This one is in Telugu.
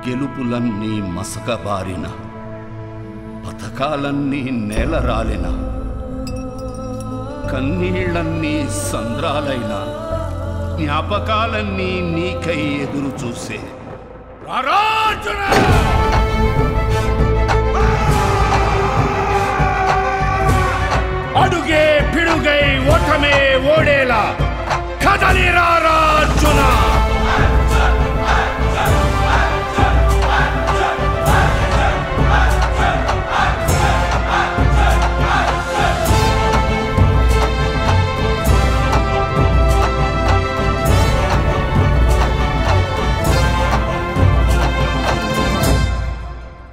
గెలుపులన్నీ మసకబారిన, పథకాలన్నీ నేలరాలిన, కన్నీళ్ళన్నీ సంద్రాలైన, జ్ఞాపకాలన్నీ నీకై ఎదురు చూసే అడుగే పిడుగై ఓటమే ఓడేలా కదలిరారా